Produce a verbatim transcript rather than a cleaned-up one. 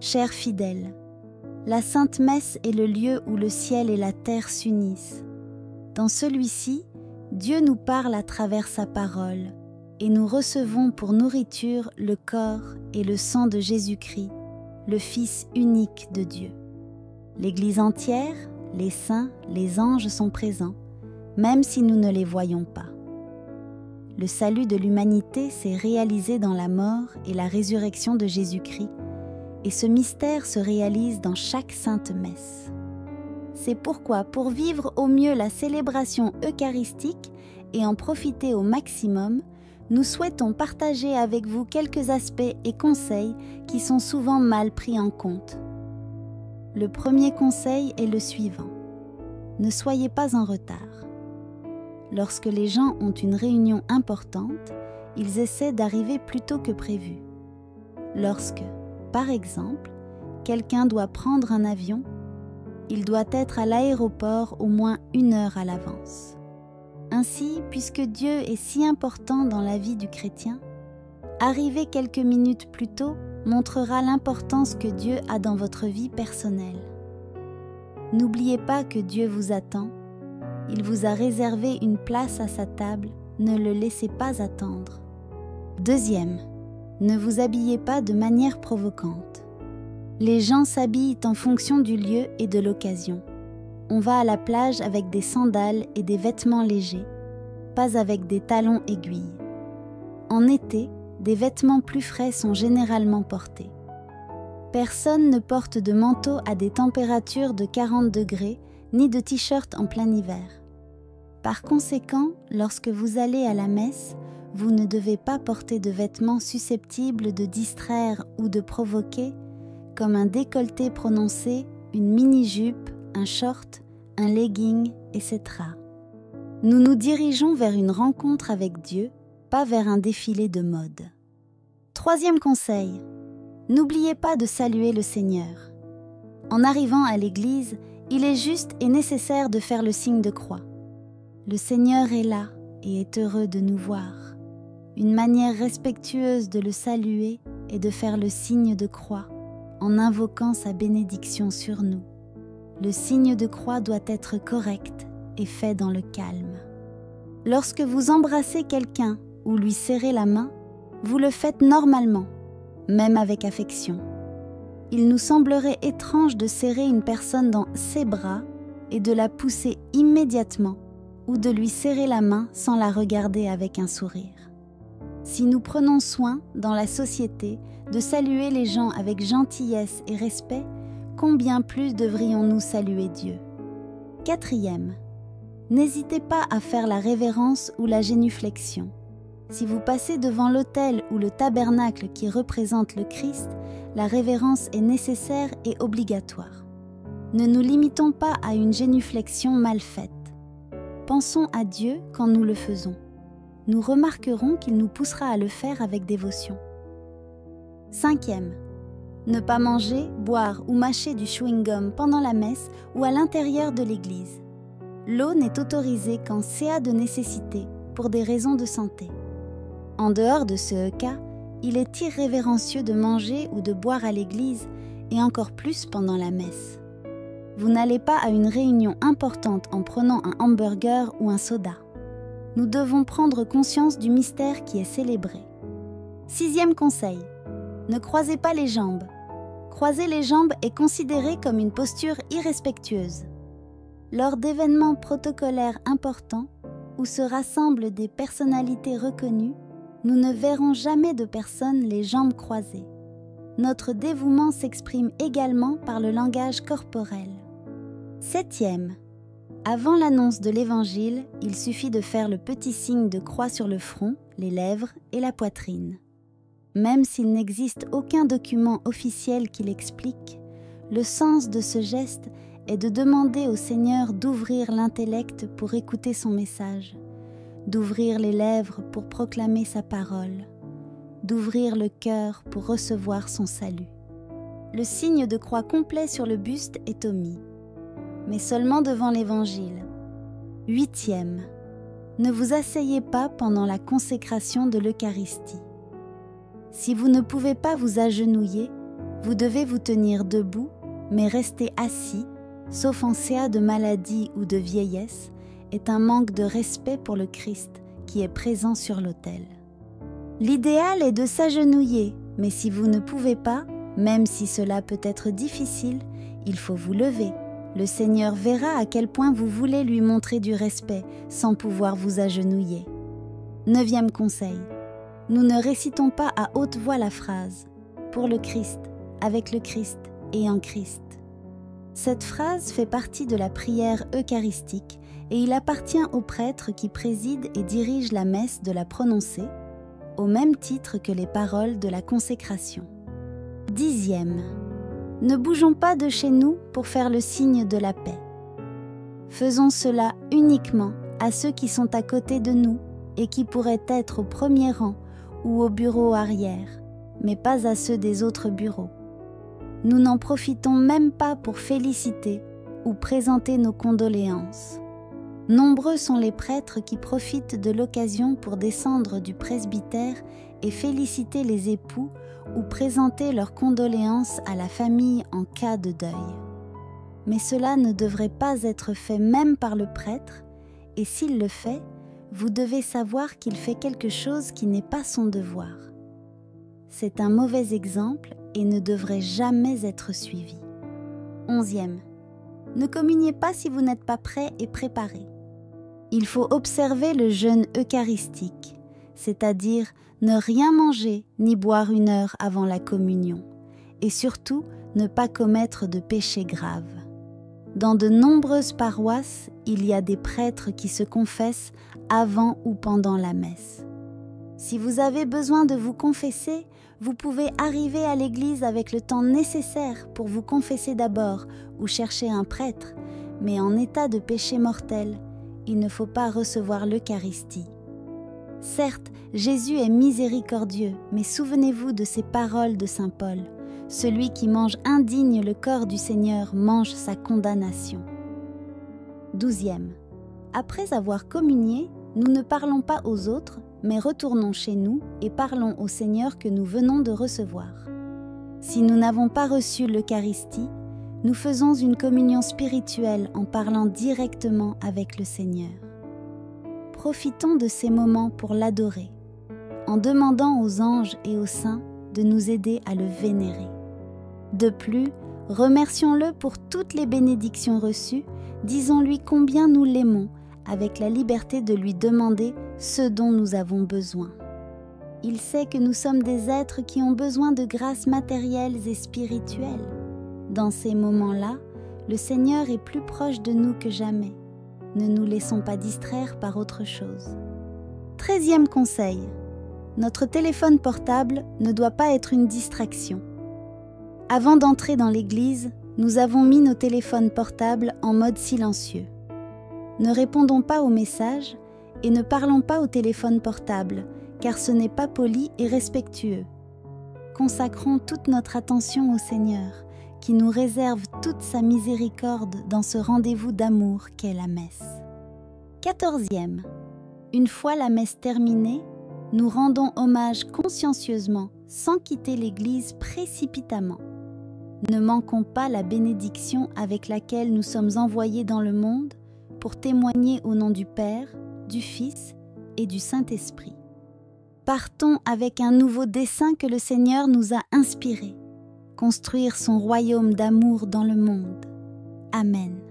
Chers fidèles, la Sainte Messe est le lieu où le ciel et la terre s'unissent. Dans celui-ci, Dieu nous parle à travers sa parole et nous recevons pour nourriture le corps et le sang de Jésus-Christ, le Fils unique de Dieu. L'Église entière, les saints, les anges sont présents, même si nous ne les voyons pas. Le salut de l'humanité s'est réalisé dans la mort et la résurrection de Jésus-Christ, et ce mystère se réalise dans chaque sainte messe. C'est pourquoi, pour vivre au mieux la célébration eucharistique et en profiter au maximum, nous souhaitons partager avec vous quelques aspects et conseils qui sont souvent mal pris en compte. Le premier conseil est le suivant. Ne soyez pas en retard. Lorsque les gens ont une réunion importante, ils essaient d'arriver plus tôt que prévu. Lorsque, par exemple, quelqu'un doit prendre un avion, il doit être à l'aéroport au moins une heure à l'avance. Ainsi, puisque Dieu est si important dans la vie du chrétien, arriver quelques minutes plus tôt montrera l'importance que Dieu a dans votre vie personnelle. N'oubliez pas que Dieu vous attend. Il vous a réservé une place à sa table, ne le laissez pas attendre. Deuxième, ne vous habillez pas de manière provocante. Les gens s'habillent en fonction du lieu et de l'occasion. On va à la plage avec des sandales et des vêtements légers, pas avec des talons aiguilles. En été, des vêtements plus frais sont généralement portés. Personne ne porte de manteau à des températures de quarante degrés, ni de t-shirt en plein hiver. Par conséquent, lorsque vous allez à la messe, vous ne devez pas porter de vêtements susceptibles de distraire ou de provoquer, comme un décolleté prononcé, une mini-jupe, un short, un legging, et cetera. Nous nous dirigeons vers une rencontre avec Dieu, pas vers un défilé de mode. Troisième conseil, n'oubliez pas de saluer le Seigneur. En arrivant à l'église, il est juste et nécessaire de faire le signe de croix. Le Seigneur est là et est heureux de nous voir. Une manière respectueuse de le saluer est de faire le signe de croix en invoquant sa bénédiction sur nous. Le signe de croix doit être correct et fait dans le calme. Lorsque vous embrassez quelqu'un ou lui serrez la main, vous le faites normalement, même avec affection. Il nous semblerait étrange de serrer une personne dans ses bras et de la pousser immédiatement ou de lui serrer la main sans la regarder avec un sourire. Si nous prenons soin, dans la société, de saluer les gens avec gentillesse et respect, combien plus devrions-nous saluer Dieu? Quatrième, n'hésitez pas à faire la révérence ou la génuflexion. Si vous passez devant l'autel ou le tabernacle qui représente le Christ, la révérence est nécessaire et obligatoire. Ne nous limitons pas à une génuflexion mal faite. Pensons à Dieu quand nous le faisons. Nous remarquerons qu'il nous poussera à le faire avec dévotion. Cinquième, ne pas manger, boire ou mâcher du chewing-gum pendant la messe ou à l'intérieur de l'église. L'eau n'est autorisée qu'en cas de nécessité pour des raisons de santé. En dehors de ce cas, il est irrévérencieux de manger ou de boire à l'église et encore plus pendant la messe. Vous n'allez pas à une réunion importante en prenant un hamburger ou un soda. Nous devons prendre conscience du mystère qui est célébré. Sixième conseil, ne croisez pas les jambes. Croiser les jambes est considéré comme une posture irrespectueuse. Lors d'événements protocolaires importants, où se rassemblent des personnalités reconnues, nous ne verrons jamais de personnes les jambes croisées. Notre dévouement s'exprime également par le langage corporel. Septième, avant l'annonce de l'Évangile, il suffit de faire le petit signe de croix sur le front, les lèvres et la poitrine. Même s'il n'existe aucun document officiel qui l'explique, le sens de ce geste est de demander au Seigneur d'ouvrir l'intellect pour écouter son message, d'ouvrir les lèvres pour proclamer sa parole, d'ouvrir le cœur pour recevoir son salut. Le signe de croix complet sur le buste est omis, mais seulement devant l'Évangile. Huitième, ne vous asseyez pas pendant la consécration de l'Eucharistie. Si vous ne pouvez pas vous agenouiller, Vous devez vous tenir debout, mais rester assis, sauf en C A de maladie ou de vieillesse, est un manque de respect pour le Christ qui est présent sur l'autel. L'idéal est de s'agenouiller, mais si vous ne pouvez pas, même si cela peut être difficile, il faut vous lever. Le Seigneur verra à quel point vous voulez lui montrer du respect sans pouvoir vous agenouiller. Neuvième conseil. Nous ne récitons pas à haute voix la phrase « Pour le Christ, avec le Christ et en Christ ». Cette phrase fait partie de la prière eucharistique et il appartient au prêtre qui préside et dirige la messe de la prononcer, au même titre que les paroles de la consécration. Dixième. Ne bougeons pas de chez nous pour faire le signe de la paix. Faisons cela uniquement à ceux qui sont à côté de nous et qui pourraient être au premier rang ou au bureau arrière, mais pas à ceux des autres bureaux. Nous n'en profitons même pas pour féliciter ou présenter nos condoléances. Nombreux sont les prêtres qui profitent de l'occasion pour descendre du presbytère et féliciter les époux ou présenter leurs condoléances à la famille en cas de deuil. Mais cela ne devrait pas être fait même par le prêtre, et s'il le fait, vous devez savoir qu'il fait quelque chose qui n'est pas son devoir. C'est un mauvais exemple et ne devrait jamais être suivi. Onzième. Ne communiez pas si vous n'êtes pas prêt et préparé. Il faut observer le jeûne eucharistique, c'est-à-dire ne rien manger ni boire une heure avant la communion, et surtout ne pas commettre de péché grave. Dans de nombreuses paroisses, il y a des prêtres qui se confessent avant ou pendant la messe. Si vous avez besoin de vous confesser, vous pouvez arriver à l'église avec le temps nécessaire pour vous confesser d'abord ou chercher un prêtre, mais en état de péché mortel, il ne faut pas recevoir l'Eucharistie. Certes, Jésus est miséricordieux, mais souvenez-vous de ces paroles de saint Paul. Celui qui mange indigne le corps du Seigneur mange sa condamnation. Douzième. Après avoir communié, nous ne parlons pas aux autres, mais retournons chez nous et parlons au Seigneur que nous venons de recevoir. Si nous n'avons pas reçu l'Eucharistie, nous faisons une communion spirituelle en parlant directement avec le Seigneur. Profitons de ces moments pour l'adorer, en demandant aux anges et aux saints de nous aider à le vénérer. De plus, remercions-le pour toutes les bénédictions reçues, disons-lui combien nous l'aimons, avec la liberté de lui demander ce dont nous avons besoin. Il sait que nous sommes des êtres qui ont besoin de grâces matérielles et spirituelles. Dans ces moments-là, le Seigneur est plus proche de nous que jamais. Ne nous laissons pas distraire par autre chose. Treizième conseil. Notre téléphone portable ne doit pas être une distraction. Avant d'entrer dans l'église, nous avons mis nos téléphones portables en mode silencieux. Ne répondons pas aux messages et ne parlons pas au téléphone portable, car ce n'est pas poli et respectueux. Consacrons toute notre attention au Seigneur, qui nous réserve toute sa miséricorde dans ce rendez-vous d'amour qu'est la messe. Quatorzième. Une fois la messe terminée, nous rendons hommage consciencieusement, sans quitter l'église précipitamment. Ne manquons pas la bénédiction avec laquelle nous sommes envoyés dans le monde pour témoigner au nom du Père, du Fils et du Saint-Esprit. Partons avec un nouveau dessein que le Seigneur nous a inspiré, construire son royaume d'amour dans le monde. Amen.